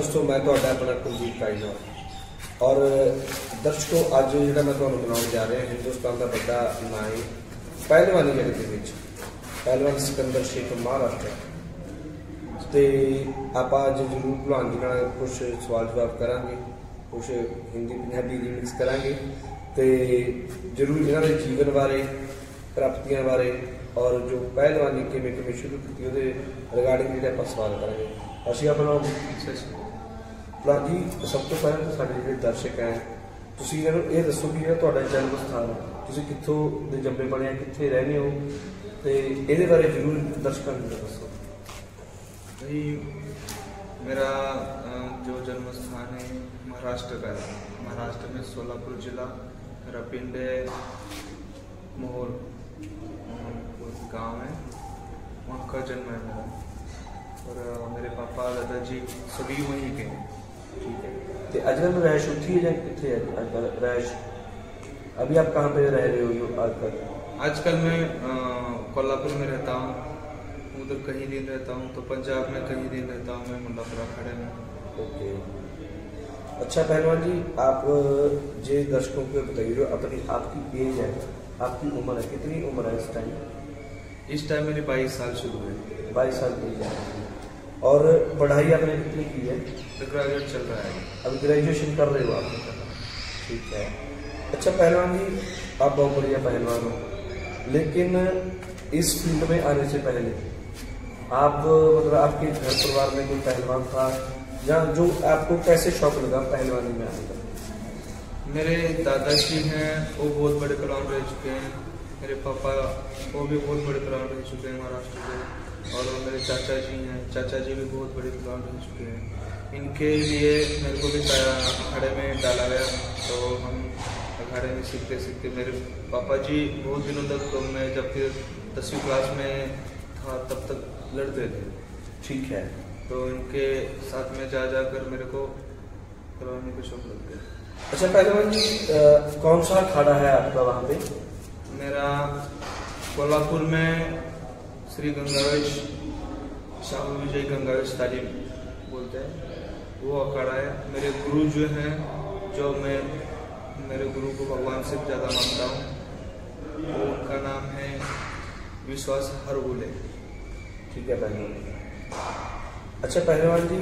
दोस्तों मैं तो अपना कुलदीप काइना और दर्शकों अज जो मैं तुम्हें मिलाने जा रहा हिंदुस्तान का बड़ा नाई पहलवानी जगत के पहलवान सिकंदर शेख महाराष्ट्र तो आप अज जरूर भलवान जी कुछ सवाल जवाब करा कुछ हिंदी पंजाबी रिमिक्स करा तो जरूर इन्हों के जीवन बारे प्राप्तियों बारे और जो पहलवानी किमें किमें शुरू की रिगार्डिंग जो आप सवाल करेंगे असं अपना भलवान जी सब तो पहले तो साढ़े जो दर्शक हैं तुम इन्हों ये दसो कि जो जन्म स्थान तुम कितों के जम्मे बने कितने रहने हो तो ये बारे जरूर दर्शकों को दसो। भाई मेरा जो जन्म स्थान है महाराष्ट्र का है। महाराष्ट्र में सोलापुर जिला मेरा पिंड है मोहोल गांव है, वहाँ का जन्म है मेरा और मेरे पापा दादाजी सभी वहीं के हैं। ठीक है तो अजकल में रैश उठी है या कितने है आजकल रैश अभी आप कहाँ पे रह रहे हो आजकल? आजकल मैं कोल्हापुर में रहता हूँ, उधर कहीं दिन रहता हूँ तो पंजाब में कहीं दिन रहता हूँ मैं मुल्लापुर अखाड़े में। ओके अच्छा पहलवान जी आप जे दर्शकों को बताइए अपनी आपकी एज है आपकी उम्र है कितनी उम्र है इस टाइम? इस टाइम मेरी 22 साल शुरू है। 22 साल की है और पढ़ाई आपने कितनी की है? ग्रेजुएट चल रहा है अभी ग्रेजुएशन कर रहे हो आप? ठीक है अच्छा पहलवान जी आप बहुत बढ़िया पहलवान हो लेकिन इस फील्ड में आने से पहले आप मतलब आपके घर परिवार में कोई पहलवान था या जो आपको कैसे शौक लगा पहलवानी में आने का? मेरे दादाजी हैं वो बहुत बड़े पहलवान रह चुके हैं, मेरे पापा वो भी बहुत बड़े पहलवान रह चुके हैं महाराष्ट्र के और मेरे चाचा जी हैं, चाचा जी भी बहुत बड़े पहलवान रह चुके हैं। इनके लिए मेरे को भी अखाड़े में डाला गया तो हम अखाड़े में सीखते सीखते मेरे पापा जी बहुत दिनों तक तो मैं जब फिर 10वीं क्लास में था तब तक लड़ते थे। ठीक है तो इनके साथ में जा जाकर मेरे को पहलवानी का शौक लग गया। अच्छा पहलवान जी कौन सा अखाड़ा है आपका वहाँ पे? मेरा कोल्हापुर में श्री गंगावेश शाहू विजय गंगावेश तालीम बोलते हैं वो अखाड़ा है। मेरे गुरु जो हैं जो मैं मेरे गुरु को भगवान से ज़्यादा मानता हूँ वो उनका नाम है विश्वास हरगुले। ठीक है पहलवान जी अच्छा पहलवान जी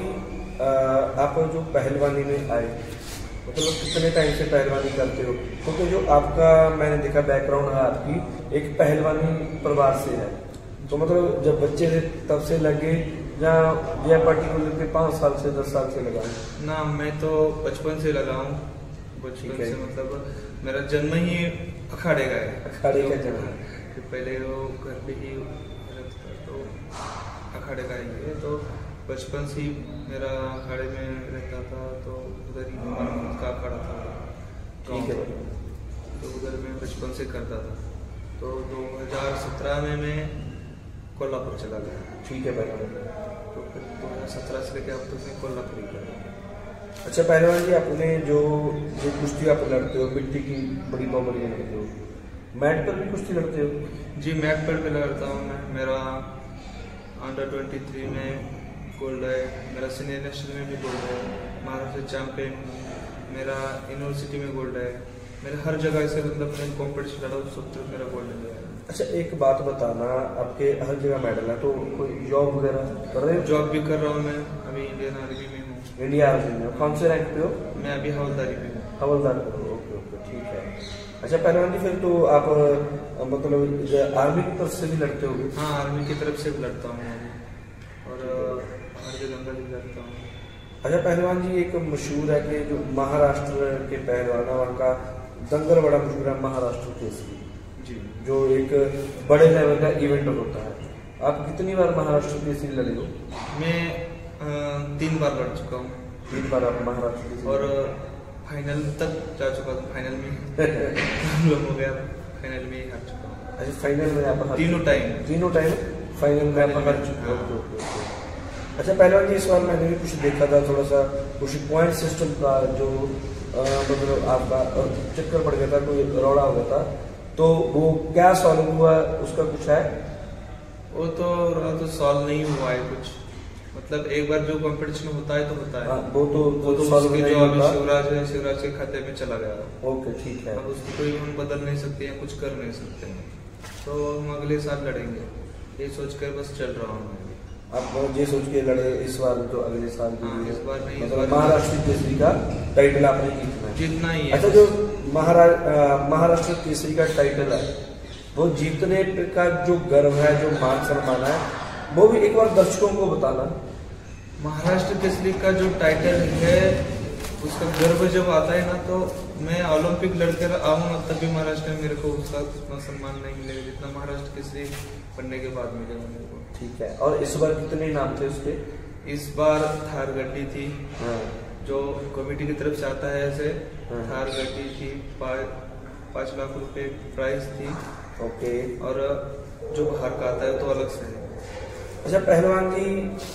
आप जो पहलवानी में आए मतलब कितने टाइम से पहलवानी करते हो? क्योंकि जो आपका मैंने देखा बैकग्राउंड है आपकी एक पहलवानी परिवार से है तो मतलब जब बच्चे थे तब से लगे या ये पर्टिकुलर के 5 साल से 10 साल से लगा ना? मैं तो बचपन से लगा हूँ, बचपन से मतलब मेरा जन्म ही अखाड़े का है। अखाड़े का जन्म तो पहले वो घर पे ही तो अखाड़े का ही है तो बचपन से ही मेरा अखाड़े में रहता था तो उधर ही हमारा खुद का अखाड़ा था। ठीक है तो उधर मैं बचपन से करता था तो 2017 में मैं कोल्हापुर चला गया। ठीक है पहलवान तो फिर 2017 से लेकर अब तक मैं कोल्हापुर ही कर। अच्छा पहलवान जी आपने जो कुश्ती आप लड़ते हो मिट्टी की बड़ी बढ़िया लड़ते हो, मैट पर भी कुश्ती लड़ते हो? जी मैट पर भी लड़ता हूँ मैं। मेरा अंडर 23 में गोल्ड है, मेरा सीनियर नेशनल में भी गोल्ड है, महाराष्ट्र चैंपियन हूँ, मेरा यूनिवर्सिटी में गोल्ड है, मेरे हर जगह से मतलब मैं कॉम्पिटिशन लड़ा हूँ सब तरफ मेरा गोल्ड है। अच्छा एक बात बताना आपके हर जगह मेडल है तो कोई जॉब वगैरह कर रहे हो? जॉब भी कर रहा हूँ मैं, अभी इंडियन आर्मी में हूँ। इंडिया आर्मी में कौन से रैंक पे हो? मैं अभी हवलदारी में हूँ। हवलदार पे हो, ओके ओके ठीक है। अच्छा पहलवान जी फिर तो आप मतलब आर्मी की तरफ से भी लड़ते होगे? हाँ आर्मी की तरफ से भी लड़ता हूँ और हर जगह भी लड़ता हूँ। अच्छा पहलवान जी एक मशहूर है कि जो महाराष्ट्र के पहलवान है वहाँ का दंगल बड़ा मशहूर है महाराष्ट्र केसरी जी जो एक बड़े लेवल का इवेंट होता है। आप कितनी बार महाराष्ट्र केसरी लड़े हो? मैं 3 बार लड़ चुका हूँ। 3 बार आप महाराष्ट्र केसरी और फाइनल तक जा चुका था, फाइनल में हो गया, फाइनल में हार चुका हूँ। अच्छा फाइनल में आप तीनों टाइम फाइनल में आप हार चुके हो। अच्छा पहलवान जी इस बार मैंने भी कुछ देखा था थोड़ा सा कुछ पॉइंट सिस्टम का जो मतलब आपका चक्कर पड़ गया था कोई रौड़ा हो गया था तो वो क्या सॉल्व हुआ उसका कुछ है? वो तो सॉल्व नहीं हुआ है कुछ मतलब एक बार जो कंपटीशन होता है तो होता है। वो तो उसके जो अभी शिवराज है, शिवराज के खाते में चला गया। ओके, ठीक है। अब उसको कोई हम बदल नहीं सकते हैं, कुछ कर नहीं सकते हैं, तो हम अगले साल लड़ेंगे, ये सोच कर बस चल रहा हूँ मैं। आप ये सोच के लड़े इस बार तो अगले साल हाँ, इस बार नहीं, मतलब महाराष्ट्र केसरी का टाइटल आपने जीतना ही है। अच्छा, जो महाराष्ट्र केसरी का टाइटल है वो जीतने का जो गर्व है, जो मान सम्मान है, वो भी एक बार दर्शकों को बताना। महाराष्ट्र केसरी का जो टाइटल है उसका गर्व जब आता है ना, तो मैं ओलंपिक लड़कर आऊँ ना तभी महाराष्ट्र में मेरे को उसका उतना सम्मान नहीं मिलेगा जितना महाराष्ट्र केसरी बनने के बाद मिलेगा मेरे को। ठीक है। और इस बार कितने नाम थे उसके? इस बार थार गड्डी थी। हाँ। जो कमेटी की तरफ से आता है ऐसे। हाँ। थार गड्डी थी, 5 लाख रुपए प्राइस थी। ओके। और जो बाहर का आता है तो अलग से है। अच्छा पहलवान जी,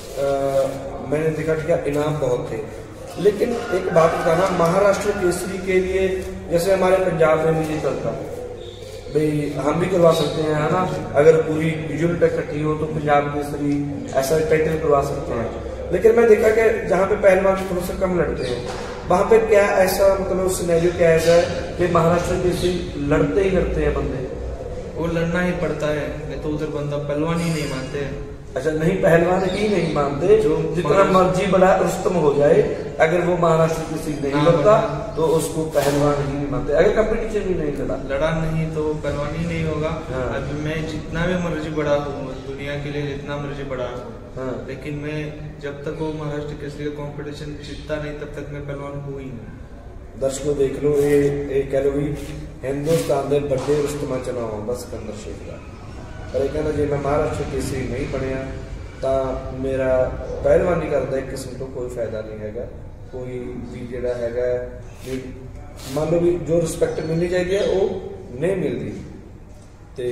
मैंने देखा कि इनाम बहुत थे, लेकिन एक बात बताना, महाराष्ट्र केसरी के लिए जैसे हमारे पंजाब में भी ये चलता भाई, हम भी करवा सकते हैं, है ना, अगर पूरी यूनिट इकट्ठी हो तो पंजाब केसरी ऐसा टाइटल करवा सकते हैं। लेकिन मैं देखा कि जहाँ पे पहलवान थोड़ा सा कम लड़ते हैं, वहाँ पे क्या ऐसा मतलब सिनेरियो क्या ऐसा है कि महाराष्ट्र केसरी लड़ते ही लड़ते हैं बंदे? वो लड़ना ही पड़ता है, नहीं तो उधर बंदा पहलवान ही नहीं मानते हैं। अच्छा, नहीं पहलवान ही नहीं मानते, जो जितना मर्जी बड़ा रुस्तम हो जाए, अगर वो महाराष्ट्र केसरी नहीं बनता तो उसको पहलवान ही नहीं मानते, अगर कंपटीशन भी नहीं लड़ा नहीं तो पहलवान ही नहीं होगा। हाँ। अब मैं जितना भी मर्जी बड़ा हूँ दुनिया के लिए, जितना मर्जी बड़ा हूँ, हाँ। लेकिन मैं जब तक वो महाराष्ट्र केसरी का कंपटीशन जीतता नहीं तब तक मैं पहलवान हूँ ही नहीं। दर्शकों देख लो, ये कह लो भी हिंदुस्तान के बड़े रुस्तमा चना आਉਂਦਾ सिकंदर शेख का, पर कहना जे मैं महाराष्ट्र केसरी नहीं बनया तो मेरा पहलवानी करता एक किस्म तो कोई फायदा नहीं हैगा, कोई भी जिहड़ा हैगा भी मान लो भी जो रिस्पैक्ट मिलनी चाहिए वो नहीं मिलती। तो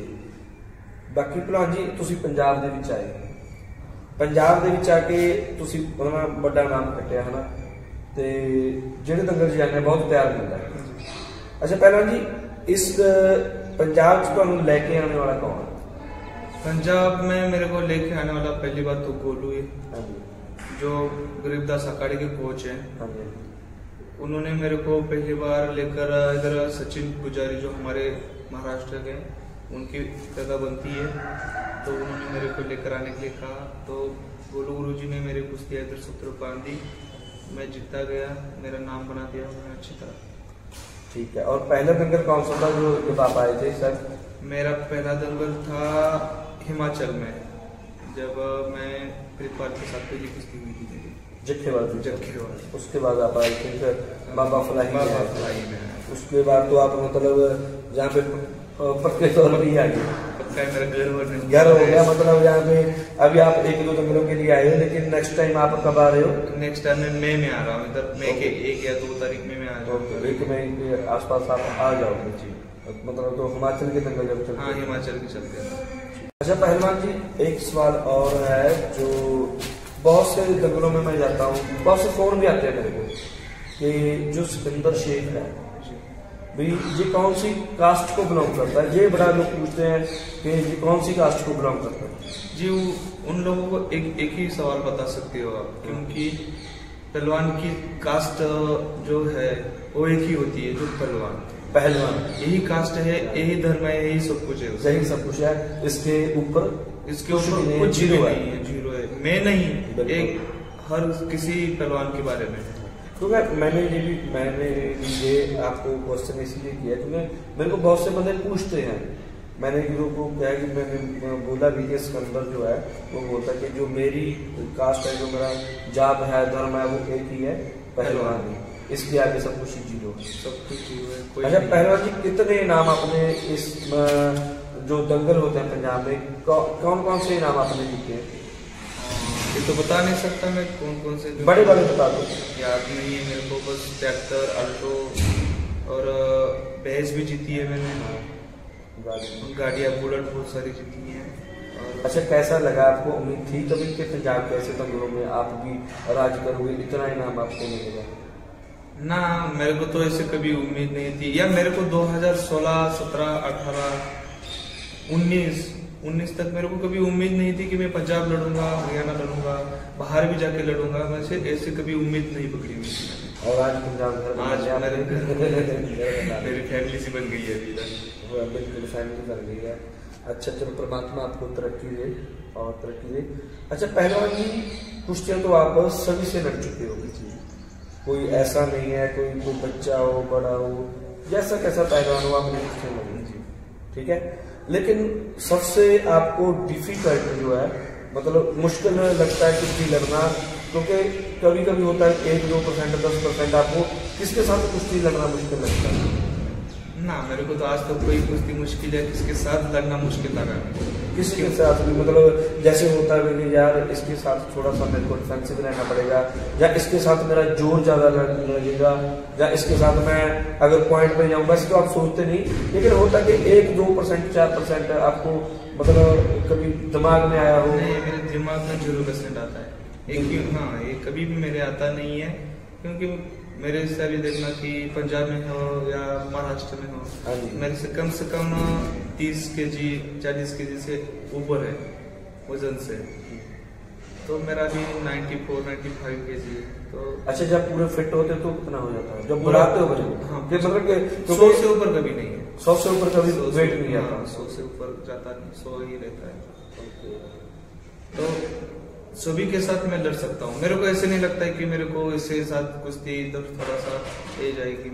बाकी भलवान जी तुसीं पंजाब दे विच आए, पंजाब दे विच आके तुसीं अपना बड़ा नाम कट्टिया है ना, ते ਜਿਹੜੇ दंगल जाने बहुत प्यार मिलता है। अच्छा पहलवान जी, इस पंजाब च तुहानूं लेके आने वाला कौन है? पंजाब में मेरे को लेके आने वाला पहली बात तो गोलू है, जो गरीबदास अखाड़े के कोच हैं। उन्होंने मेरे को पहली बार लेकर इधर सचिन पुजारी जो हमारे महाराष्ट्र के, उनकी जगह बनती है, तो उन्होंने मेरे को लेकर आने के लिए कहा। तो गोलू गुरुजी ने मेरे कुश्ती इधर सूत्र बांधी, मैं जीता गया, मेरा नाम बना दिया उन्होंने अच्छी तरह। ठीक है। और पहला दंगल कौन सा था जो आप आए थे सर? मेरा पहला दंगल था हिमाचल में, जब मैं प्रीतपाल के साथ पहली कुश्ती हुई थी मेरी जखेवाल। उसके बाद आप आए थे बाबा फलाही में। उसके बाद तो आप मतलब जहाँ पे पक्के तौर पर ही आ गए, मेरा घर हो गया, मतलब यहाँ पे अभी आप 1-2 दंगलों के लिए आए हो, लेकिन नेक्स्ट टाइम आप कब आ रहे हो? नेक्स्ट टाइम मैं मई में आ रहा हूँ, इधर मई के 1 या 2 तारीख में मैं आ रहा हूँ। 1 मई के आसपास आप आ जाओगे जी, मतलब तो हिमाचल के दंगल जब चलते? हाँ, हिमाचल के चलते हैं। अच्छा पहलवान जी, एक सवाल और है, जो बहुत से दंगलों में मैं जाता हूँ, बहुत से फोन भी आते हैं मेरे को कि जो सिकंदर शेख है भी ये कौन सी कास्ट को बिलोंग करता है? ये बड़ा लोग पूछते हैं कि ये कौन सी कास्ट को बिलोंग करता है? जी, उन लोगों को एक ही सवाल बता सकते हो आप, क्योंकि पहलवान की कास्ट जो है वो एक ही होती है, जो पहलवान यही कास्ट है, यही धर्म है, यही सब कुछ है, यही सब कुछ है। इसके ऊपर कुछ जीरो है, जीरो है। मैं नहीं, एक हर किसी पहलवान के बारे में। तो मैंने ये आपको क्वेश्चन इसलिए किया क्योंकि मेरे को बहुत से बंदे पूछते हैं, मैंने गुरु को क्या है कि मैंने बोला भी कि सिकंदर जो है वो बोलता है कि जो मेरी कास्ट है, जो मेरा जात है, धर्म है, वो एक ही है, पहलवान है, इसके आगे सब कुछ जीरो है, सब कुछ जीरो है। अच्छा पहलवान जी, कितने इनाम आपने इस जो दंगल होते हैं पंजाब में, कौन कौन से इनाम आपने जीते हैं? ये तो बता नहीं सकता मैं कौन कौन से, बड़े बता दो। याद नहीं है मेरे को, बस ट्रैक्टर, अल्टो और भैंस भी जीती है मैंने, गाड़ियाँ बुलेट बहुत सारी जीती हैं। अच्छा कैसा लगा आपको? उम्मीद थी कभी कि पंजाब के ऐसे दंगलों में आप भी राज करोगे, इतना इनाम आपको मिलेगा? ना, मेरे को तो ऐसे कभी उम्मीद नहीं थी, या मेरे को 2016, 17, 18, 19 19 तक मेरे को कभी उम्मीद नहीं थी कि मैं पंजाब लड़ूंगा, हरियाणा लड़ूंगा, बाहर भी जाके लड़ूंगा। वैसे ऐसे कभी उम्मीद नहीं पकड़ी हुई थी। और आज पंजाब घर आज मेरी फैमिली सी बन गई है अभी तक। बिल्कुल फैमिली बन गई है। अच्छा चलो, परमात्मा आपको तरक्की दे और तरक्की दे। अच्छा, पहलवान जी कुश्तियाँ तो आप सभी से लड़ चुके हो, कोई ऐसा नहीं है कोई बच्चा हो बड़ा हो जैसा कैसा पहलवान हो आपने कुश्ती लड़ी, ठीक है। लेकिन सबसे आपको डिफिकल्ट जो है, मतलब मुश्किल लगता है कुश्ती लड़ना, क्योंकि कभी कभी होता है 1-2%, 10% आपको किसके साथ कुश्ती लड़ना मुश्किल लगता है? ना, मेरे को तो आज तक कोई कुश्ती मुश्किल है किसके साथ लड़ना मुश्किल लगा। किसके साथ भी, मतलब जैसे होता है कि यार इसके साथ थोड़ा सा मेरे को डिफेंसिव रहना पड़ेगा, या इसके साथ मेरा जोर ज्यादा लगेगा, या इसके साथ मैं अगर पॉइंट पे जाऊँ, वैसे तो आप सोचते नहीं, लेकिन होता है कि 1-2%, 4% आपको मतलब कभी दिमाग में आया हो? नहीं, मेरे दिमाग में 0% आता है। हाँ, ये कभी भी मेरे आता नहीं है, क्योंकि मेरे हिसाब से देखना कि पंजाब में हो या महाराष्ट्र में हो, मेरे से कम 30 kg 40 kg से ऊपर है वजन से, तो मेरा भी 94-95 kg है। तो अच्छा, जब पूरे फिट होते तो कितना हो जाता है जब बढ़ाते हो वजन? हाँ, मतलब 100 से ऊपर कभी नहीं है। 100 से ऊपर कभी वेट नहीं आता? 100 से ऊपर जाता नहीं, 100 ही रहता है। तो सभी के साथ मैं लड़ सकता हूँ। मेरे को ऐसे नहीं लगता है कि मेरे को इसके साथ कुश्ती इधर थोड़ा सा ले जाएगी,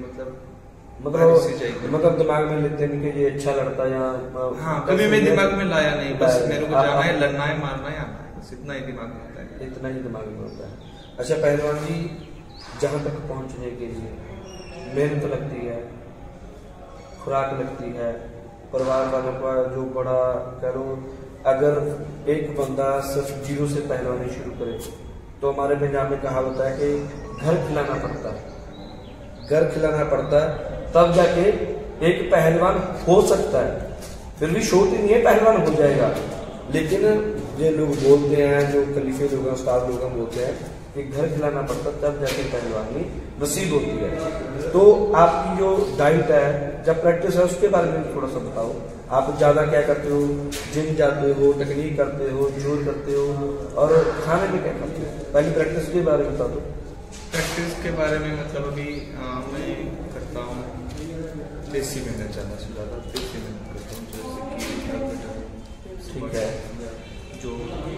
मतलब दिमाग में लेते नहीं कि ये अच्छा लड़ता या हाँ, कभी मैं दिमाग में लाया नहीं। बस मेरे को जाना है, लड़ना है, मारना है, आना है, बस इतना ही दिमाग में होता है। इतना ही दिमाग में होता है। अच्छा पहलवान जी, जहाँ तक पहुँचने के लिए मेहनत लगती है, खुराक लगती है, परिवार वालों का जो बड़ा कह लो, अगर एक बंदा सिर्फ 0 से पहलवानी शुरू करे तो हमारे पंजाब में कहावत है कि घर खिलाना पड़ता है, घर खिलाना पड़ता है, तब जाके एक पहलवान हो सकता है। फिर भी शोध नहीं है, पहलवान हो जाएगा। लेकिन जो लोग बोलते हैं, जो खलीफे लोग हैं, उस्ताद लोग हैं, बोलते हैं कि घर खिलाना पड़ता तब जाके पहलवानी नसीब होती है। तो आपकी जो डाइट है, जब प्रैक्टिस है, उसके बारे में थोड़ा सा बताओ। आप ज्यादा क्या करते हो? जिम जाते हो, टेक्निक करते हो, जोर करते हो, और खाने में क्या करते हो? पहले प्रैक्टिस के बारे में बता दो। प्रैक्टिस के बारे में मतलब अभी मैं करता हूँ देसी मेहनत, ज़्यादा से ज़्यादा देसी मेहनत करता हूँ, जैसे कि ठीक है, जो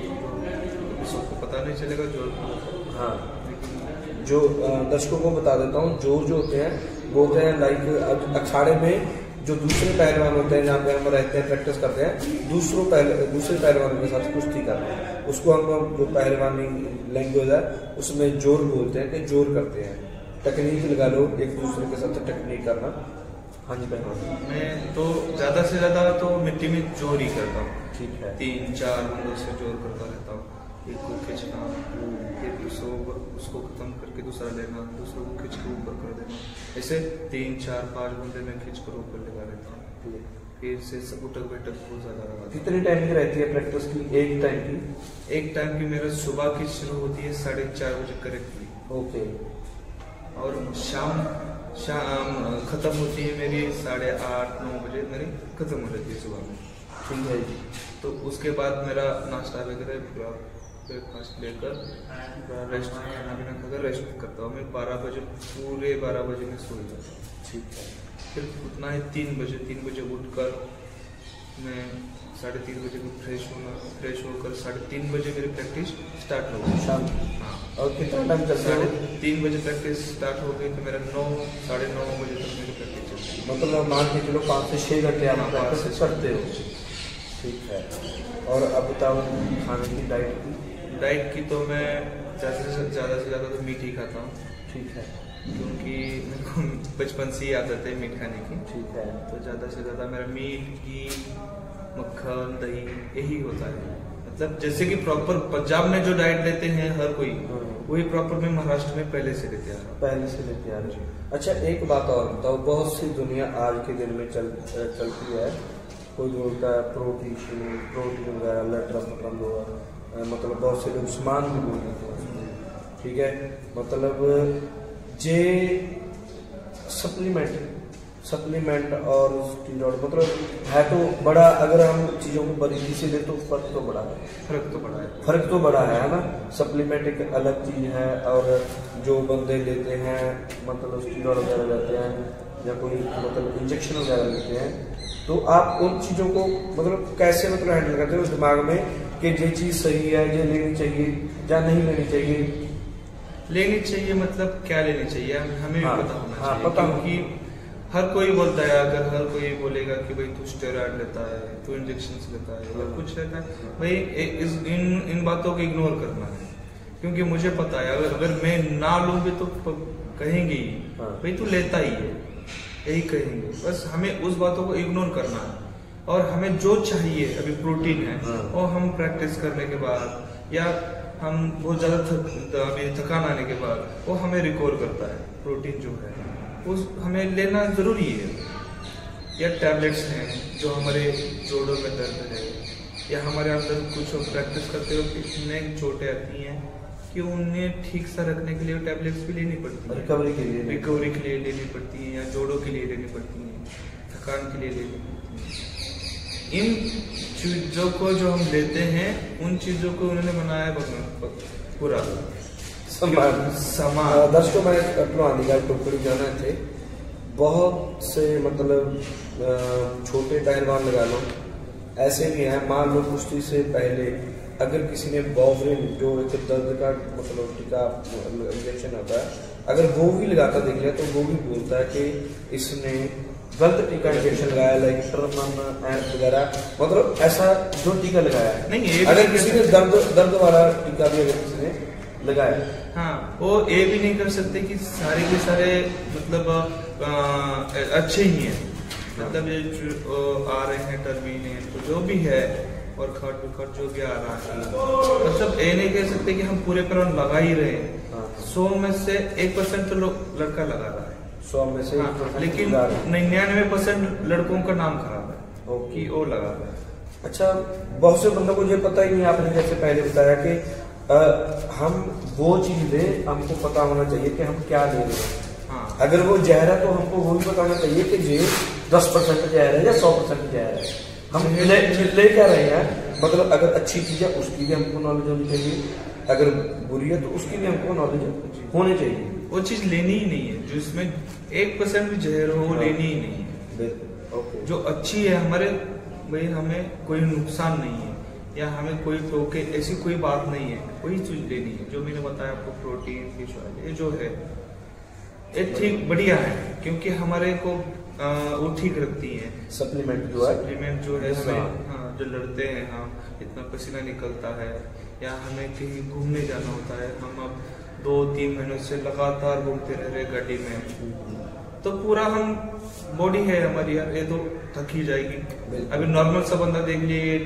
सबको पता नहीं चलेगा जो। हाँ, जो दर्शकों को बता देता हूँ, जोर जो होते हैं वो होते हैं लाइक अखाड़े में जो दूसरे पहलवान होते हैं, जहाँ पे हम रहते हैं, प्रैक्टिस करते हैं, दूसरे पहलवानों के साथ कुश्ती करते हैं, उसको हम जो पहलवानी लैंग्वेज है उसमें जोर बोलते हैं, कि जोर करते हैं। टेक्निक लगा लो, एक दूसरे के साथ टेक्निक करना। हाँ जी पहलवान। मैं तो ज़्यादा से ज़्यादा तो मिट्टी में जोर ही करता हूँ। ठीक है। 3-4 बंदों से जोर करता रहता हूँ। एक को खींचना, फिर उसको खत्म करके दूसरा लेना, दूसरे को खींच के ऊपर कर देना, ऐसे 3-4-5 बंदे में खींच कर ऊपर लगा रहता हूँ। फिर से सब उठक बैठक बहुत ज्यादा रहा। कितने टाइम की रहती है प्रैक्टिस की? एक टाइम की? एक टाइम की मेरा सुबह की शुरू होती है 4:30 बजे करेक्टली। ओके। और शाम खत्म होती है मेरी 8:30-9 बजे मेरी खत्म हो जाती है सुबह में। ठीक है जी। तो उसके बाद मेरा नाश्ता वगैरह पूरा ब्रेकफास्ट लेकर रेस्ट, खाना पीना खाकर रेस्ट करता हूँ मैं। 12 बजे, पूरे 12 बजे में सो जाता हूँ। ठीक है। फिर उठना है 3 बजे उठकर मैं 3:30 बजे को फ्रेश होकर 3:30 बजे मेरी प्रैक्टिस स्टार्ट हो गई शाम। हाँ। और कितना टाइम चलता है? 3 बजे प्रैक्टिस स्टार्ट हो गई तो मेरा 9-9:30 बजे तक मेरी प्रैक्टिस चलती है। मतलब मान के चलो 5 से 6 घंटे आप प्रैक्टिस करते हो। ठीक है। और अब बताओ खाने की डाइट की तो मैं ज़्यादा से ज़्यादा तो मीट ही खाता हूँ। ठीक है। क्योंकि मेरे को बचपन से ही आदत है मीट खाने की। ठीक है। तो ज़्यादा से ज़्यादा मेरा मीट, घी, मक्खन, दही यही होता है। मतलब जैसे कि प्रॉपर पंजाब में जो डाइट लेते हैं हर कोई, वही प्रॉपर में महाराष्ट्र में पहले से लेते आ रहे हैं। अच्छा एक बात और बताओ, बहुत सी दुनिया आज के दिन में चलती है, कोई बोलता है प्रोटीन वगैरह लेटर खत्म हुआ, मतलब बहुत से लोग सामान भी बोल देते हैं। ठीक है। मतलब जे सप्लीमेंट सप्लीमेंट और स्टीरॉयड मतलब है तो बड़ा, अगर हम चीज़ों को बारीकी से दें तो फर्क तो बड़ा है, फर्क तो बड़ा है ना। सप्लीमेंट एक अलग चीज़ है, और जो बंदे लेते हैं मतलब स्टीरॉयड वगैरह लेते हैं या कोई मतलब इंजेक्शन वगैरह लेते हैं, तो आप उन चीज़ों को मतलब कैसे मतलब हैंडल करते हो दिमाग में कि ये चीज़ सही है, ये लेनी चाहिए या नहीं लेनी चाहिए? लेनी चाहिए मतलब क्या लेनी चाहिए हमें भी पता होना चाहिए, पता क्योंकि हर कोई बोलता है, अगर हर कोई बोलेगा कि भाई तू स्टेरॉइड लेता है, तू इंजेक्शन लेता है या कुछ लेता है, भाई इन बातों को इग्नोर करना है। क्योंकि मुझे पता है अगर मैं ना लूँ भी तो कहेंगे ही भाई तू लेता ही है, यही कहेंगे। बस हमें उस बातों को इग्नोर करना है, और हमें जो चाहिए अभी प्रोटीन है वो हम प्रैक्टिस करने के बाद या हम बहुत ज़्यादा थकान आने के बाद वो हमें रिकॉल करता है। प्रोटीन जो है उस हमें लेना ज़रूरी है। या टैबलेट्स हैं जो हमारे जोड़ों में दर्द है या हमारे अंदर कुछ प्रैक्टिस करते हुए इतने चोटें आती हैं कि उन्हें ठीक सा रखने के लिए टैबलेट्स भी लेनी पड़ती है, रिकवरी के लिए लेनी पड़ती है, या जोड़ों के लिए लेनी पड़ती है, थकान के लिए लेनी पड़ती है। इन चीज़ों को जो हम लेते हैं उन चीज़ों को उन्होंने बनाया पूरा समान। दर्शकों में पुरानी का टोकरी जाना थे, बहुत से मतलब छोटे पहलवान लगा लो ऐसे भी हैं, मान लो कुश्ती से पहले अगर किसी ने बॉवरिन जो एक दर्द का मतलब टीका इंजेक्शन होता है, अगर वो भी लगाता देख लिया तो वो भी बोलता है कि इसने गलत टीका इंजेक्शन लगाया, लाइक टर्मन वगैरह, मतलब ऐसा जो टीका लगाया है नहीं। अगर किसी ने दर्द वाला टीका भी अगर किसी ने लगाया, हाँ, वो ये भी नहीं कर सकते कि सारे के सारे मतलब अच्छे ही हैं, मतलब ये आ रहे हैं टर्मीन है तो जो भी है और खट जो भी आ रहा है, मतलब ये नहीं कह सकते कि हम पूरे पर लगा ही रहे हैं। 100 में से 1% तो लड़का लगा रहा है, 100 में से लेकिन 99% लड़कों का नाम खराब है कि वो लगा रहा है। अच्छा, बहुत से बंदों को ये पता ही नहीं, आपने जैसे पहले बताया कि हम वो चीज दें, हमको पता होना चाहिए कि हम क्या ले रहे हैं। हाँ। अगर वो जहर है तो हमको वो भी बताना चाहिए कि ये 10% जहर है या 100% जहर है, हम ले क्या रहे हैं। मतलब अगर अच्छी चीज है उसकी भी हमको नॉलेज होनी चाहिए, अगर बुरी है तो उसकी भी हमको नॉलेज होनी चाहिए। वो चीज लेनी ही नहीं है जो इसमें 1% भी जहर हो, वो लेनी ही नहीं है। ओके, जो अच्छी है हमारे भाई, हमें कोई नुकसान नहीं है या हमें कोई टोके ऐसी कोई बात नहीं है, वही चीज लेनी है जो मैंने बताया आपको। प्रोटीन फिश ऑयल ये जो है ये ठीक बढ़िया है, क्योंकि हमारे को वो ठीक रखती है। सप्लीमेंट जो है हाँ, जो लड़ते हैं हम, इतना पसीना निकलता है या हमें कहीं घूमने जाना होता है, हम अब 2-3 महीनों से लगातार घूमते रह रहे गाड़ी में, तो पूरा हम बॉडी है हमारी यार, ये तो थक ही जाएगी। अभी नॉर्मल सा बंदा देख लिए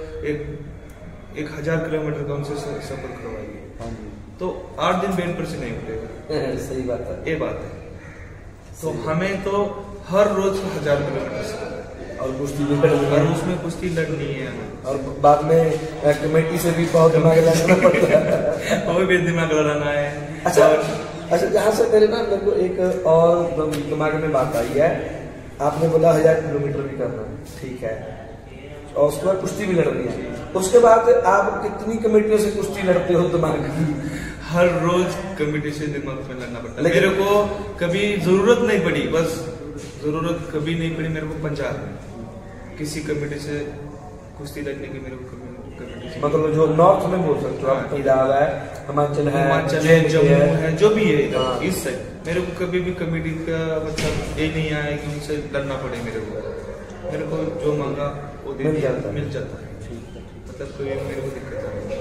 एक 1000 किलोमीटर का उनसे सफर करवाइए तो 8 दिन बेड पर से नहीं उठेगा। सही बात है, ये बात है। तो हमें तो हर रोज 1000 किलोमीटर और कुश्ती भी लड़नी है, और उसमें कुश्ती लड़नी है, और बाद में कमेटी से भी बहुत दिमाग लगाना पड़ता है। वो भी दिमाग लगाना है। अच्छा, जहाँ से मेरे को एक और दिमाग में बात आई है, आपने बोला 1000 किलोमीटर भी करना है, ठीक है, और उसके बाद कुश्ती भी लड़नी है, उसके बाद आप कितनी कमेटियों से कुश्ती लड़ते हो दिमाग की? हर रोज कमेटी से दिमाग में लड़ना पड़ता है। मेरे को कभी जरूरत नहीं पड़ी, बस जरूरत कभी नहीं पड़ी मेरे को पंजाब में किसी कमेटी से कुश्ती लड़ने की। मेरे को मतलब जो नॉर्थ में बोल सकते हो आप, पंजाब है, हिमाचल है, जम्मू है, जो भी है इस साइड, मेरे को कभी भी कमेटी का मतलब ये नहीं आया कि उनसे लड़ना पड़े। मेरे को जो मांगा वो मिल जाता है। मतलब कोई मेरे को दिक्कत नहीं।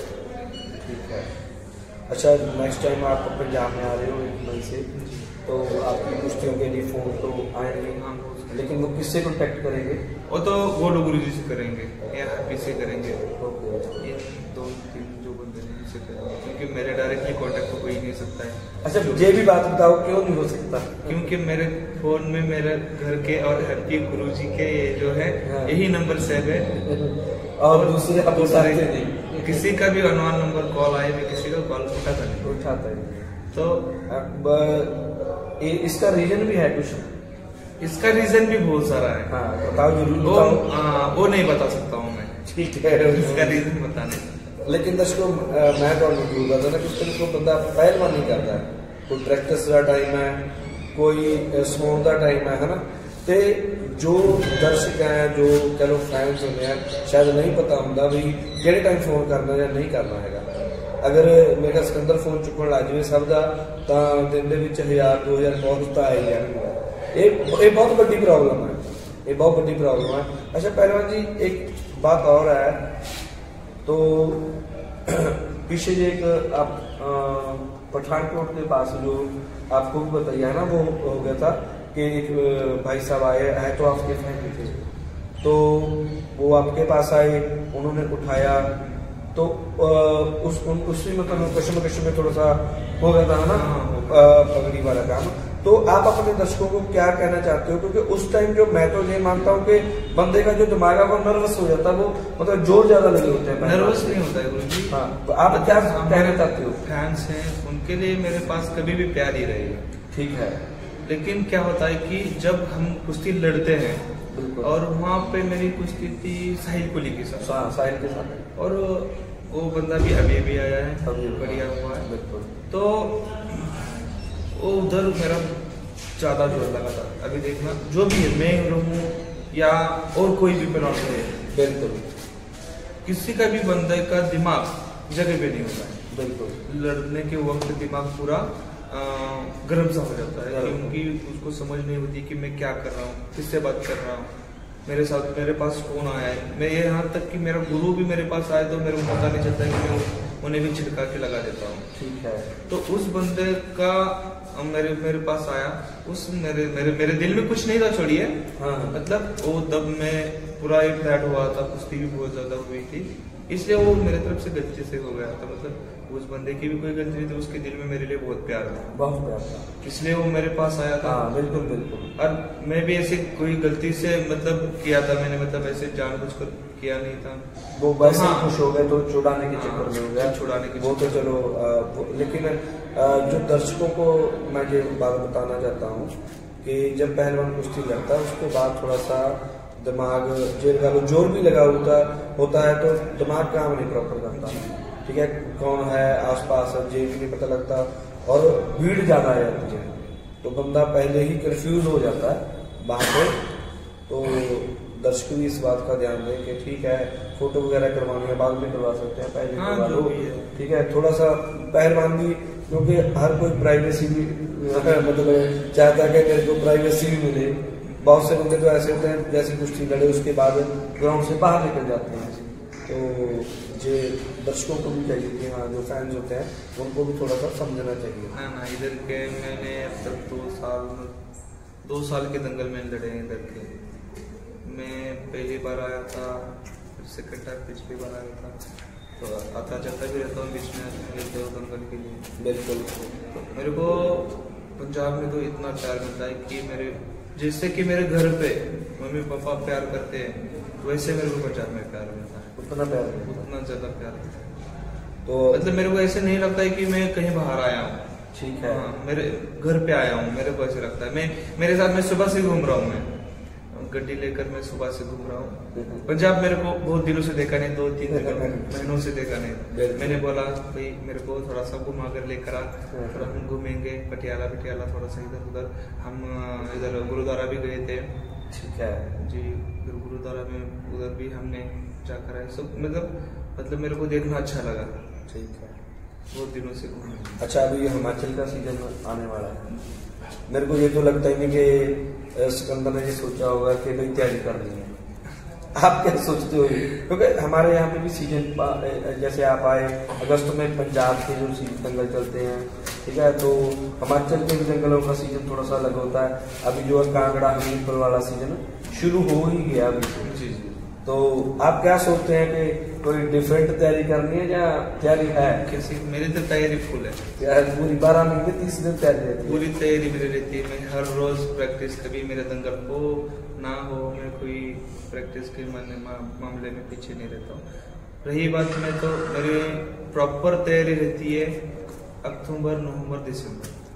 ठीक है। अच्छा, नेक्स्ट टाइम आप पंजाब में आ रहे हो 1 मई से, तो आपकी कुश्तियों के लिए फोन तो आएंगे, लेकिन वो किससे कॉन्टेक्ट करेंगे? वो तो गोलू गुरु जी से करेंगे या हैप्पी से करेंगे। ओके, ये 2-3 जो बंदे हैं उनसे करेंगे, क्योंकि मेरे डायरेक्टली कॉन्टेक्ट तो कोई नहीं सकता है। अच्छा, ये भी बात बताओ क्यों नहीं हो सकता? क्योंकि मेरे फोन में मेरे घर के और हैप्पी गुरु जी के ये जो है यही नंबर सेव है, और दूसरे आप नहीं। किसी का भी अननोन नंबर कॉल आए, मैं किसी का कॉल उठाता है। तो इसका रीजन भी है कुछ? इसका रीजन भी बहुत सारा है। हाँ बताओ जरूर बताओ। वो नहीं बता सकता हूँ मैं, ठीक है, इसका रीजन बता नहीं सकता। लेकिन दर्शकों मैं तो बोल रहा था ना कि उसको बंदा पहलवानी करता है, कोई प्रैक्टिस का टाइम है, कोई सौन का टाइम है ना। तो जो दर्शक हैं, जो कह लो फैंस होंगे हैं, शायद नहीं पता होंगे भी किहड़े टाइम फोन करना या नहीं करना है। अगर मेरा सिकंदर फोन चुकन लग जाए सब का, तो दिन के 1000-2000 कॉल्स तो आ ही जाएंगे। ये बहुत बड़ी प्रॉब्लम है, ये बहुत बड़ी प्रॉब्लम है। अच्छा पहलवान जी एक बात और है, तो पीछे जो एक आप पठानकोट के पास जो आपको भी बताइए है ना, वो हो गया था कि एक भाई साहब आए तो आपके फैन थे, तो वो आपके पास आए, उन्होंने उठाया, तो उसी मतलब कश्म में थोड़ा सा हो गया था ना पगड़ी वाला काम। तो आप अपने दर्शकों को क्या कहना चाहते हो, क्योंकि उस टाइम जो मैं तो ये मानता हूँ कि बंदे का जो दिमाग है वो नर्वस हो जाता है, वो मतलब जोर ज्यादा लगे होते हैं। नर्वस नहीं होता है गुरु जी। हाँ, तो आप क्या कहना चाहते हो? फैंस हैं, उनके लिए मेरे पास कभी भी प्यार ही रहेगा। ठीक है, लेकिन क्या होता है कि जब हम कुश्ती लड़ते हैं, और वहाँ पे मेरी कुश्ती थी साहिल कोहली के साथ। साहिल के साथ, और वो बंदा भी अभी भी आया है, बढ़िया हुआ है। बिल्कुल। तो वो उधर मेरा ज्यादा जोर लगा था। अभी देखना जो भी है, मैं रहूं या और कोई भी प्लाट है, बिल्कुल किसी का भी बंदे का दिमाग जगह पे नहीं होता है। बिल्कुल लड़ने के वक्त दिमाग पूरा गर्म सा हो जाता है, क्योंकि उसको समझ नहीं होती कि मैं क्या कर रहा हूँ, किससे बात कर रहा हूँ, मेरे पास कौन आया है। मैं यहाँ तक कि मेरा गुरु भी मेरे पास आए तो मेरे को पता नहीं चलता है कि मैं उन्हें भी छिड़का के लगा देता हूँ। ठीक है। तो उस बंदे का मेरे पास आया, उस मेरे दिल में कुछ नहीं था, छोड़िए। हाँ। मतलब वो तब मैं पूरा ही फ्लैट हुआ था, कुश्ती भी बहुत ज्यादा हुई थी, इसलिए वो मेरे तरफ से गलती से हो गया था। मतलब उस बंदे की भी कोई गलती नहीं थी, उसके दिल में मेरे लिए बहुत प्यार था, बहुत प्यार था, इसलिए वो मेरे पास आया था। हाँ, बिल्कुल बिल्कुल। और मैं भी ऐसे कोई गलती से मतलब किया था, मैंने मतलब ऐसे जानबूझकर किया नहीं था। वो वैसे ही खुश हो गए तो छुड़ाने के चक्कर में हो गया, छुड़ाने के वो तो चलो। लेकिन जो दर्शकों को मैं ये बात बताना चाहता हूँ कि जब पहलवान कुश्ती लड़ता है उसके बाद थोड़ा सा दिमाग जोर भी लगा होता है, तो दिमाग काम नहीं प्रॉपर करता। ठीक है, कौन है आसपास ये भी नहीं पता लगता, और भीड़ ज्यादा आ जाती है, तो बंदा पहले ही कंफ्यूज हो जाता है वहां पे। तो दर्शक भी इस बात का ध्यान दें कि ठीक है, फोटो वगैरह करवानी है बाद में करवा सकते हैं, पहले करवा लो। ठीक है, थोड़ा सा पहलवान भी, क्योंकि हर कोई प्राइवेसी भी मतलब चाहता है कि मेरे को प्राइवेसी भी मिले। बहुत से बंदे तो ऐसे होते हैं जैसे कुश्ती लड़े उसके बाद ग्राउंड से बाहर निकल जाते हैं। तो ये दर्शकों को भी चाहिए कि हाँ, जो फैंस होते हैं उनको भी थोड़ा सा समझना चाहिए। हाँ ना, इधर के मैंने अब तक 2 साल के दंगल में लड़े हैं इधर के। मैं पहली बार आया था, सेकंड टाइम पिछली बार आया था, तो आता जाता भी रहता हूँ बीच में दंगल के लिए। बिल्कुल। तो मेरे को पंजाब में तो इतना प्यार मिलता है कि जैसे कि मेरे घर पे मम्मी पापा प्यार करते हैं, वैसे मेरे को पंजाब में प्यार मिलता है। उतना प्यार, उतना ज्यादा प्यार मिलता है। तो मतलब मेरे को ऐसे नहीं लगता है कि मैं कहीं बाहर आया हूँ। ठीक है, मेरे घर पे आया हूँ, मेरे को ऐसे लगता है। मेरे साथ मैं सुबह से घूम रहा हूँ, मैं गड्डी लेकर मैं सुबह से घूम रहा हूँ। पंजाब मेरे को बहुत दिनों से देखा नहीं, 2-3 महीनों से देखा नहीं। मैंने बोला भाई मेरे को थोड़ा सा घुमा कर लेकर आ, थोड़ा हम घूमेंगे पटियाला थोड़ा सा इधर उधर। हम इधर गुरुद्वारा भी गए थे। ठीक है जी, गुरुद्वारा में उधर भी हमने जाकर आए सब। मतलब मेरे को देखना अच्छा लगा। ठीक है, बहुत दिनों से घूमे। अच्छा, अभी हिमाचल का सीजन आने वाला है, मेरे को ये तो लगता ही नहीं कि सिकंदर ने ये सोचा होगा कि भाई तैयारी करनी है। आप क्या सोचते हो? क्योंकि हमारे यहाँ पे भी सीजन, जैसे आप आए अगस्त में पंजाब के जो दंगल चलते हैं, ठीक है, तो हिमाचल के भी जंगलों का सीजन थोड़ा सा अलग होता है। अभी जो है कांगड़ा हमीरपुर वाला सीजन शुरू हो ही गया अभी। जी जी। तो आप क्या सोचते हैं कि कोई डिफरेंट तैयारी करनी है या तैयारी है? कैसी? मेरी तो तैयारी फुल है। पूरी 12 महीने 30 दिन तैयारी रहती है? पूरी तैयारी मेरी रहती है। मैं हर रोज प्रैक्टिस, कभी मेरे दंगल हो ना हो, मैं कोई प्रैक्टिस के मामले में पीछे नहीं रहता हूँ। रही बात में, तो मेरी प्रॉपर तैयारी रहती है अक्टूबर, नवंबर, दिसंबर।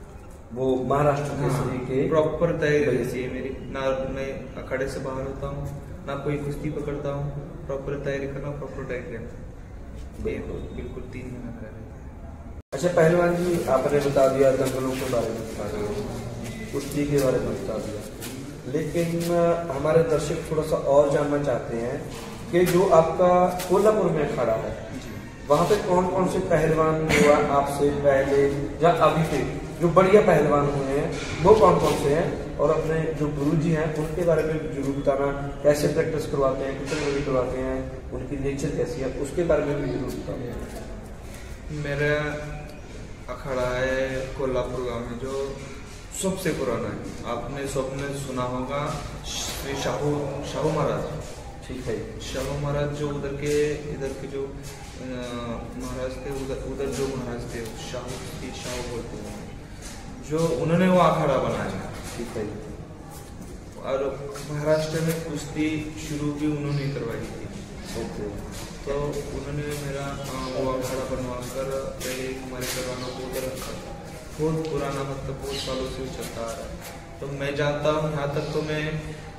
वो महाराष्ट्र केसरी के प्रॉपर तैयारी रहती है मेरी। ना मैं अखाड़े से बाहर होता हूँ, ना कोई कुश्ती पकड़ता हूँ। प्रॉपर तैयारी करना, प्रॉपर डाइट लेना, बिल्कुल 3 महीना रहना। अच्छा पहलवान जी, आपने बता दिया दंगलों के बारे में, बता दिया कुश्ती के बारे में बता दिया, लेकिन हमारे दर्शक थोड़ा सा और जानना चाहते हैं कि जो आपका कोल्हापुर में अखाड़ा है, वहाँ पे कौन कौन से पहलवान हुआ आपसे पहले या अभी के जो बढ़िया पहलवान हुए हैं, वो कौन कौन से हैं? और अपने जो गुरुजी हैं उनके बारे में जरूर बताना, कैसे प्रैक्टिस करवाते हैं, कितने बजे करवाते हैं, उनकी नेचर कैसी है, उसके बारे में भी जरूर बताना। मेरा अखाड़ा है कोल्हापुर गांव में, जो सबसे पुराना है। आपने सबने सुना होगा श्री शाहू महाराज। ठीक है, शाहू महाराज जो इधर के जो महाराज थे, उधर जो महाराज थे शाहू बोलते हैं, जो उन्होंने वो अखाड़ा बनाया। ठीक है, और महाराष्ट्र में कुश्ती शुरू भी उन्होंने करवाई थी। ओके, तो उन्होंने मेरा वो अखाड़ा बनवा कर पहले हमारे करवाना को उधर रखा। बहुत पुराना, मतलब बहुत सालों से चलता आ रहा है। तो मैं जानता हूँ, यहाँ तक तो मैं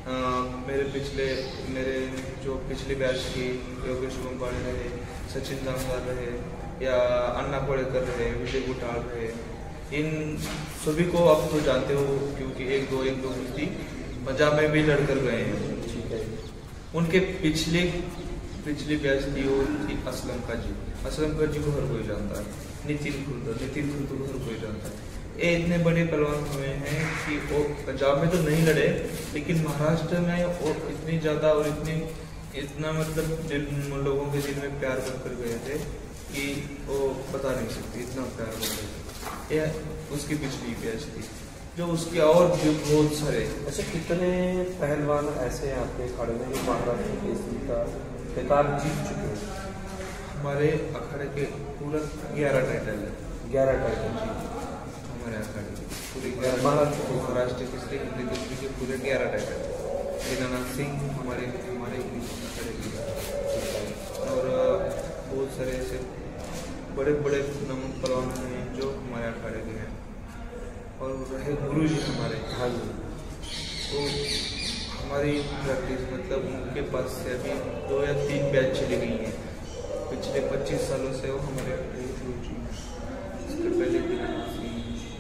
मेरे जो पिछली बैच की योगेश गुम्बाड़े रहे, सचिन दामदार रहे, या अन्ना कोड़ेकर रहे, विजय गुटाल रहे, इन सभी को आप तो जानते हो, क्योंकि एक दो कुश्ती पंजाब में भी लड़कर गए हैं। ठीक है, उनके पिछली बैच थी वो थी असलम का जी को हर कोई जानता है। नितिन खुर्द को हर कोई जानता है। ये इतने बड़े पहलवान हुए हैं कि वो पंजाब में तो नहीं लड़े, लेकिन महाराष्ट्र में वो इतनी ज़्यादा और इतना मतलब लोगों के दिल में प्यार बनकर गए थे कि वो बता नहीं सकते, इतना प्यार बन गए। ये उसकी पिछली बैच थी, जो उसके और भी बहुत सारे। अच्छा, कितने पहलवान ऐसे हैं आपके अखाड़े में जो महाराष्ट्र केसरी का खिताब जीत चुके हैं? हमारे अखाड़े के पूरा 11 टाइटल है। 11 टाइटल जी हमारे अखाड़े के पूरे महाराष्ट्र केसरी, हिंदी केसरी के पूरे 11 टाइटल। दीनानाथ सिंह हमारे अखाड़े के, और बहुत सारे ऐसे बड़े पहलवान हैं जो हमारे अखाड़े के हैं। और रहे गुरु जी हमारे, हाँ जी, तो हमारी प्रैक्टिस मतलब उनके पास से अभी 2 या 3 बैच चली गई हैं। पिछले 25 सालों से वो हमारे गुरु जी, इसके पहले दीनानाथ सिंह,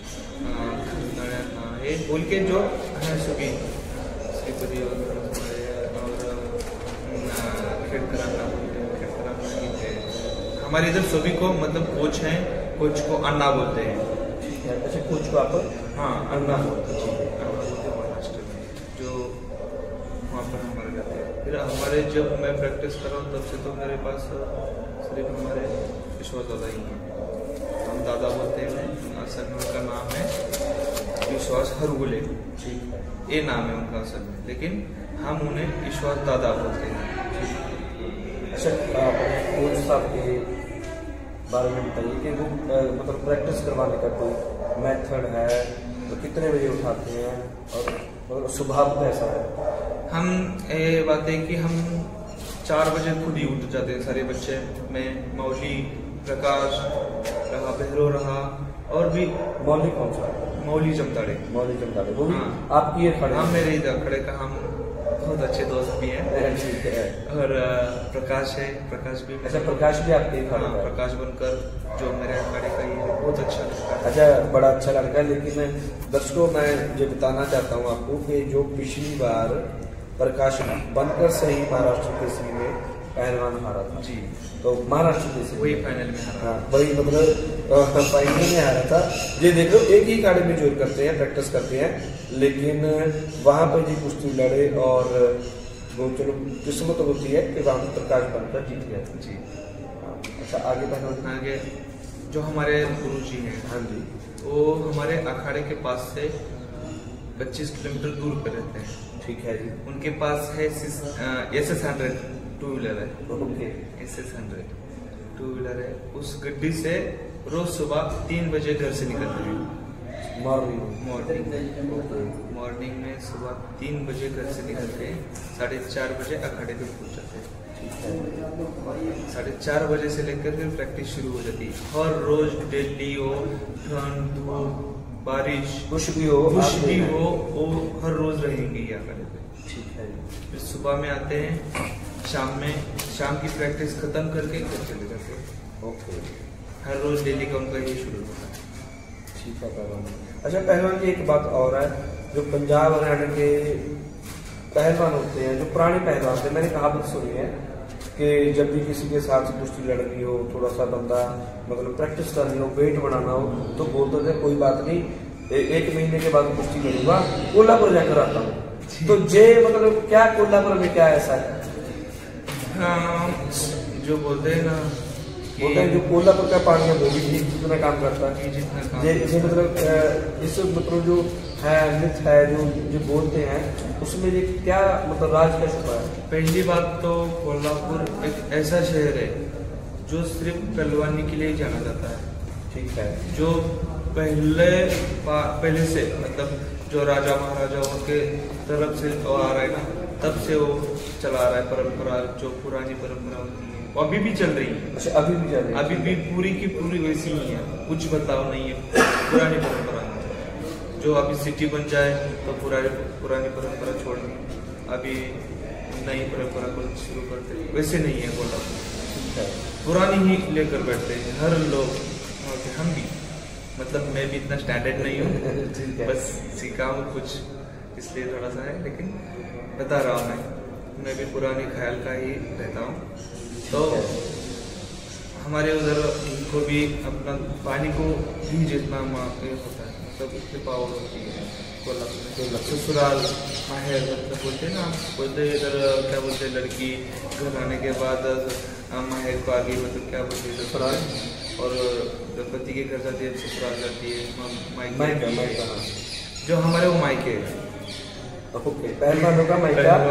ये बोल के जो हैं सभी श्रीपति और खेड़कराना ही थे हमारे इधर। सभी को मतलब कोच हैं, कोच को अन्ना बोलते हैं। अच्छा, कोच को आप? हाँ, अन्ना बोलते हैं महाराष्ट्र में, जो वहाँ पर हमारे रहते हैं। फिर हमारे जब मैं प्रैक्टिस कर रहा हूँ तब से तो मेरे पास सिर्फ हमारे विश्वास दादा ही हैं। हम दादा बोलते हैं, असल में उनका नाम है विश्वास हरगुले, ये नाम है उनका असल में, लेकिन हम उन्हें विश्वास दादा बोलते हैं। अच्छा, कोच साहब के बारे में बताइए कि वो मतलब प्रैक्टिस करवाने का कोई मेथड है, तो कितने बजे उठाते हैं और मतलब स्वभाव कैसा है? हम ये बात है कि हम 4 बजे खुद ही उठ जाते हैं सारे बच्चे। मैं, मौली, प्रकाश रहा, बहरो रहा, और भी। मौली कौन सा? मौली जमताड़े। वो भी आपकी अखाड़े? हाँ, मेरे इधर अखाड़े का हम बहुत अच्छे दोस्त भी हैं। ठीक है। और प्रकाश है, प्रकाश भी। अच्छा, प्रकाश भी आपके अखाड़े का? प्रकाश बनकर जो मेरे अखाड़े का ही है, बहुत अच्छा लड़का है। अच्छा, बड़ा अच्छा लड़का है। लेकिन दर्शकों, मैं ये बताना चाहता हूँ आपको कि जो पिछली बार प्रकाश बनकर से ही महाराष्ट्र केसरी में पहलवान हारा था जी, तो महाराष्ट्र केसरी वही फाइनल में हारा। हाँ, वही मतलब फाइनल में हारा था। ये देखो, एक ही अखाड़े में जोड़ करते हैं, प्रैक्टिस करते हैं, लेकिन वहाँ पर जी कुश्ती लड़े और वो चलो किस्मत होती है कि वहाँ पर प्रकाश बनकर जीत गया जी। अच्छा, आगे पहलवान? आगे जो हमारे गुरु जी हैं, हाँ जी, वो हमारे अखाड़े के पास से 25 किलोमीटर दूर पर रहते हैं। ठीक है जी। उनके पास है SS100 टू व्हीलर है। ओके, SS100 टू व्हीलर है। उस गड्डी से रोज सुबह 3 बजे घर से निकलते हैं। मॉर्निंग में सुबह 3 बजे घर से निकलते हैं, 4:30 बजे अखाड़े पे पहुंच जाते हैं। 4:30 बजे से लेकर फिर प्रैक्टिस शुरू हो जाती है। हर रोज डेली हो, ठंड धूप बारिश कुछ भी हो, वो हर रोज रहेंगे ये आकर। ठीक है। फिर सुबह में आते हैं, शाम की प्रैक्टिस खत्म करके घर चले जाते हैं। ओके। हर रोज डेली का उनका ये शुरू होता है। ठीक है पहलवान। अच्छा पहलवान जी, एक बात और है, जो पंजाब हरियाणा के पहलवान होते हैं, जो पुराने पहलवान थे, मैंने कहावत सुनी है कि जब भी किसी के साथ कुश्ती लड़नी हो, थोड़ा सा बंदा मतलब प्रैक्टिस करनी हो, वेट बनाना हो, तो बोलते थे कोई बात नहीं, 1 महीने के बाद कुश्ती लड़ूंगा, कोल्हापुर जाकर आता हूँ। तो जे मतलब क्या कोल्हापुर में क्या ऐसा है? हाँ, जो बोलते हैं ना, बोलते हैं जो कोल्हापुर का पानी है वो भी ठीक जितना काम करता है, ये मतलब इस मतलब जो है मिथ है जो बोलते हैं, उसमें ये क्या मतलब राज क्या छुपा है? पहली बात तो कोल्हापुर एक ऐसा शहर है जो सिर्फ पहलवानी के लिए ही जाना जाता है। ठीक है। जो पहले से मतलब जो राजा महाराजाओं के तरफ से वो आ रहा है ना, तब से वो चला रहा है परंपरा, जो पुरानी परंपरा होती है वो अभी भी चल रही है। अच्छा, अभी भी चल रही है? अभी भी पूरी की पूरी वैसी ही है, कुछ बदलाव नहीं है। पुरानी परंपरा जो अभी सिटी बन जाए तो पुरानी परंपरा छोड़ दी, अभी नई परंपरा को शुरू करते हैं, वैसे नहीं है कोल्हापुर। पुरानी ही लेकर बैठते हैं हर लोग, हम भी, मतलब मैं भी इतना स्टैंडर्ड नहीं हूँ, बस सीखा हूँ कुछ, इसलिए थोड़ा सा है, लेकिन बता रहा हूँ मैं भी पुराने ख्याल का ही रहता हूँ। तो हमारे उधर को भी अपना पानी को भी जितना होता है, मतलब उसकी पावर होती है कोल्हापुर में। ससुराल माहेर मतलब बोलते हैं ना, बोलते इधर क्या बोलते हैं, लड़की घर आने के बाद माहेर को आगे मतलब क्या बोलते हैं, ससुराल, और जब पति के घर जाती है ससुराल जाती है मायके, जो हमारे वो मायके है। ओके, पहलवानों का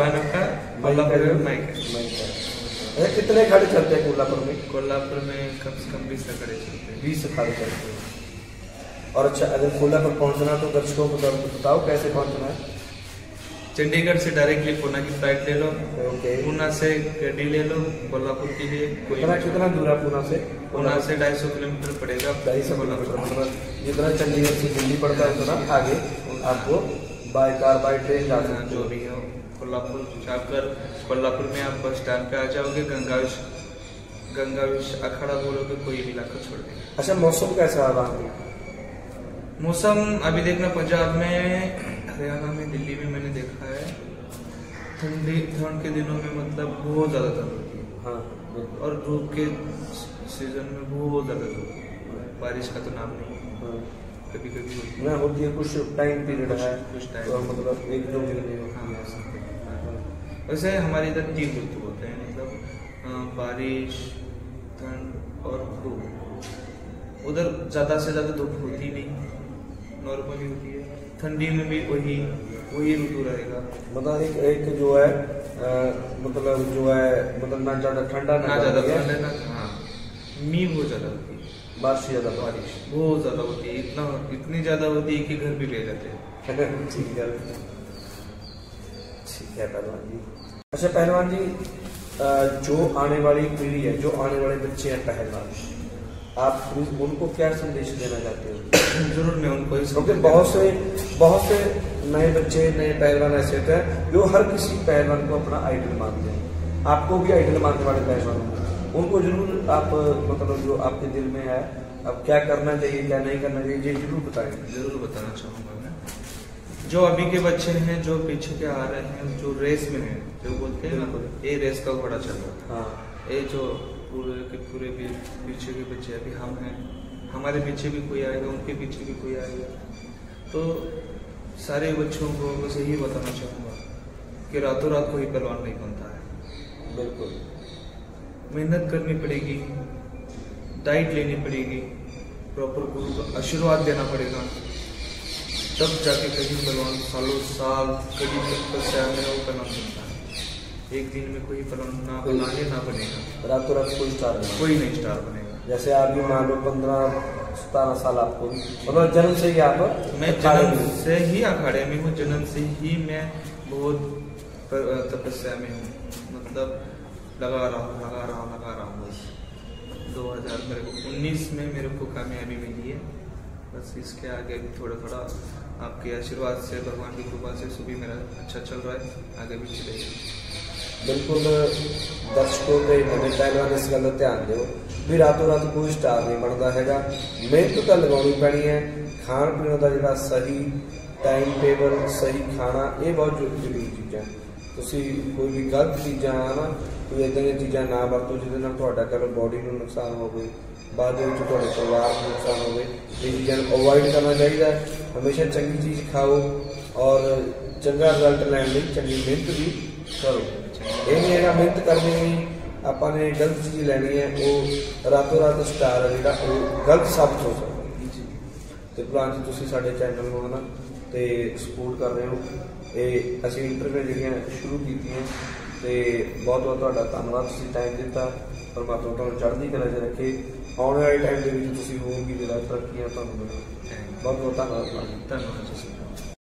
मायका। कितने खड़े चलते हैं कोल्हापुर में? कोल्हापुर में कम से कम 20 खड़े चलते हैं। 20 खड़े चलते हैं। और अच्छा, अगर कोल्हापुर पहुंचना तो दर्शकों को बताओ कैसे पहुंचना है? चंडीगढ़ से डायरेक्टली पूना की फ्लाइट ले लो। ओके। पूना से गाड़ी ले लो कोल्हापुर के लिए। कितना दूर है पूना से? पूना से 250 किलोमीटर पड़ेगा। 250 किलोमीटर, जितना चंडीगढ़ से दिल्ली पड़ता है उतना आगे आपको बाय कार बाय ट्रेन जाना है। जो भी है कोल्हापुर जाकर, कोल्हापुर में आप बस स्टैंड पे आ जाओगे, गंगाविश अखाड़ा बोलोगे, कोई भी इलाका छोड़ देंगे। अच्छा, मौसम कैसा है वहाँ पे? मौसम अभी देखना, पंजाब में, हरियाणा में, दिल्ली में मैंने देखा है ठंड के दिनों में मतलब बहुत ज्यादा ठंड होती है। हाँ, और धूप के सीजन में बहुत ज्यादा धूप है, बारिश का तो नाम नहीं है। हाँ। कभी कभी होती है, कुछ टाइम पीरियड है, कुछ टाइम तो मतलब 1-2 महीने होती है। वैसे हमारे इधर 3 ऋतु होते हैं, मतलब बारिश, ठंड और धूप। उधर ज्यादा से ज्यादा धूप होती नहीं, नॉर्मली होती है। ठंडी में भी वही ऋतु रहेगा, मतलब एक जो है मतलब ना ज्यादा ठंडा ना ज्यादा ठंडा ना, हाँ, मी बहुत ज्यादा होती है, बारिश बहुत ज्यादा होती है, इतनी ज्यादा होती है कि घर भी ले जाते हैं। ठीक है पहलवान जी। अच्छा पहलवान जी, जो आने वाली पीढ़ी है, जो आने वाले बच्चे हैं पहलवान, आप उनको क्या संदेश देना चाहते हो? जरूर मैं उनको, क्योंकि बहुत से नए बच्चे, नए पहलवान ऐसे होते हैं जो हर किसी पहलवान को अपना आइडल मानते हैं। आपको भी आइडल मानने वाले पहलवान, उनको जरूर आप मतलब जो आपके दिल में है, अब क्या करना चाहिए क्या नहीं करना चाहिए, ये जरूर बताएं। जरूर बताना चाहूँगा मैं, जो अभी के बच्चे हैं, जो पीछे के आ रहे हैं, जो रेस में हैं, जो बोलते हैं ना, ये रेस का घोड़ा चल रहा है। हाँ, ये जो पूरे पीछे के बच्चे अभी हम हैं, हमारे पीछे भी कोई आएगा, उनके पीछे भी कोई आएगा, तो सारे बच्चों को बस यही बताना चाहूँगा कि रातों रात कोई पहलवान नहीं बनता है। बिल्कुल मेहनत करनी पड़ेगी, डाइट लेनी पड़ेगी, प्रॉपर गुरु का आशीर्वाद देना पड़ेगा, तब जाके कहीं पहलवान सालों साल कभी तपस्या में वो पहलवान बनता है। एक दिन में कोई पहलवान ना बनेगा, रातों रात कोई नहीं स्टार बनेगा। जैसे आप भी मान लो 15-17 साल आपको, मतलब जन्म से ही आप, मैं जन्म से ही अखाड़े में हूँ, जन्म से ही मैं बहुत तपस्या में हूँ, मतलब लगा रहा हूँ बस। 2019 में मेरे को कामयाबी मिली है, बस इसके आगे भी थोड़ा थोड़ा आपके आशीर्वाद से, भगवान की कृपा से सभी मेरा अच्छा चल रहा है, आगे भी चलेगा। बिल्कुल दर्शकों के नवे पहलवान इस गल का ध्यान दो भी रातों रात कोई स्टार नहीं बनता हैगा, मेहनत तो लगानी पैनी है। खाण पीण का जो सही टाइम टेबल, सही खाना, ये बहुत जरूरी चीज़ा। तुसी कोई भी गलत चीज़ा ना, कोई इदां दी चीज़ां ना वरतो जिहदे नाल तुहाडा कल बॉडी में नुकसान होवे, बाद में तुहाडे परिवार को नुकसान होवे। ये चीज़ां अवॉइड करना चाहिए। हमेशा चंगी चीज़ खाओ और चंगा रिजल्ट लैण लई चंगी मेहनत भी करो। ये नहीं है मेहनत करनी नहीं, आपने गलत चीज़ लैनी है, वो रातों रात स्टार है जिहड़ा वो गलत साबित हो सकता है जी। तो भलवान जी तुसीं साडे चैनल को है ना तो सपोर्ट कर रहे हो, ये असीं इंटरव्यू जिहड़ियां शुरू कीतियां ते बहुत बहुत तुहाडा धन्नवाद, तुसीं टाइम दिता। परमात्मा तुहानूं चढ़दी कला च रखे, आने वाले टाइम दे विच तुसीं होर भी जिहड़ा तरक्कीआं तुहानूं मिलण। बहुत बहुत धन्नवाद। धन्यवाद जी।